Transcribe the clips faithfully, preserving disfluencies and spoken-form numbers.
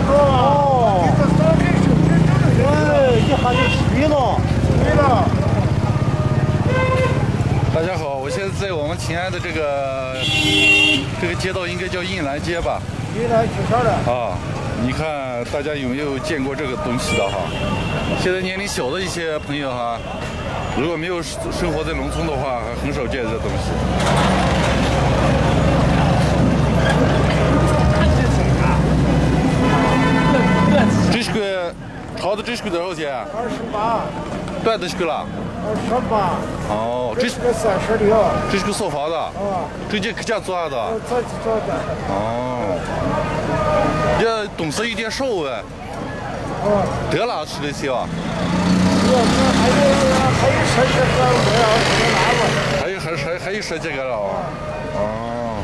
多啊！哦，这个烧开手真正的。哎，一下就吹了，吹了。 大家好，我现在在我们秦安的这个这个街道，应该叫印兰街吧？ 印兰取消了。 啊，你看大家有没有见过这个东西的哈？现在年龄小的一些朋友哈，如果没有生活在农村的话，很少见这东西。这是个长的，这是个多少钱？ 二十八。 短的是个了？ 二十八。 哦， 这是个三十六。 这是个扫房的。 啊。 这件可家做的。 自己做的。 哦。这东西有点少哎。 哦。 得了，吃得起啊。 我这还有还有十几个我要吃拿吧。 还有还还还有十几个了啊。哦。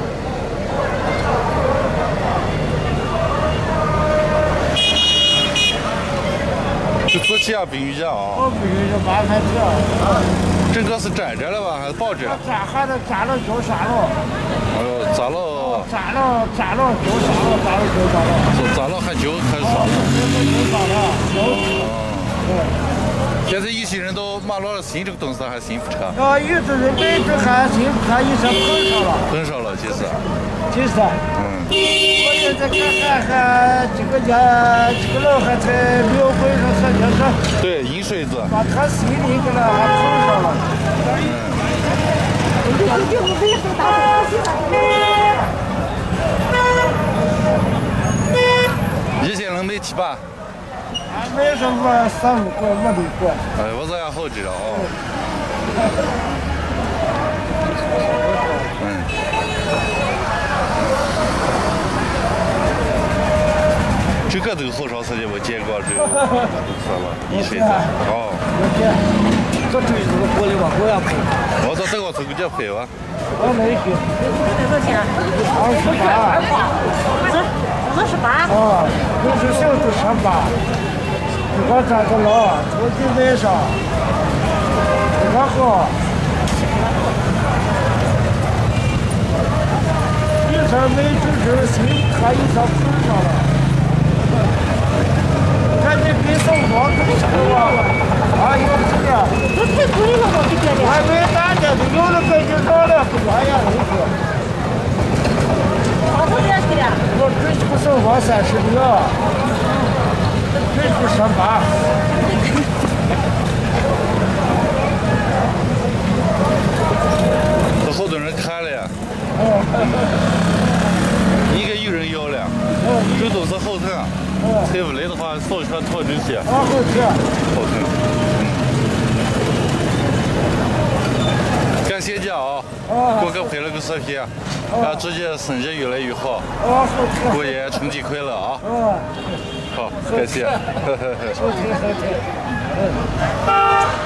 是自己啊，冰雨家啊。 我冰雨就麻烦这。 这个是粘着了吧，还是抱着？ 粘还得粘了就啥了。 哦，粘了。 粘了粘了就啥了，粘了就啥了。 是粘了还就还是啥了？ 就啥了。 哦。现在一些人都马路上新这个东西还新不成？ 啊，有的人买这还新不成，有些碰上了。 碰上了，其实。 其实。嗯。我现在看还还这个家这个老汉在庙会上说就是。 对，银水子。 把他心里给他还碰上了。嗯。 一千能卖七八。 还卖上个三五块，没得过。 哎，我这样好知道啊。嗯。这个都好长时间没见过这个，算了，一水子。哦。 这追这个玻璃往后要配。 我这这个这个叫配吧。 我没去。多少钱？二十八。四四十八。啊，六十小都十八。这个咱个老，出去买上。这个好。一场买就是新，还一场碰上了。看你比送房子少啊！啊，有这个。这太贵了，我就觉得。还没大点的，有的贵就少了，不管呀，你说。好多钱去的？我这是个送房三十六，这是个十八。 这好多人看了呀。应该有人要了。这都是好疼。再不来的话，扫车拖这些。 啊，好吃。 好疼。嗯。感谢你啊！哥哥拍了个视频，啊，祝你生日越来越好。 啊，好吃。 过年春节快乐啊！ 嗯。 好，感谢。 好吃好吃。嗯。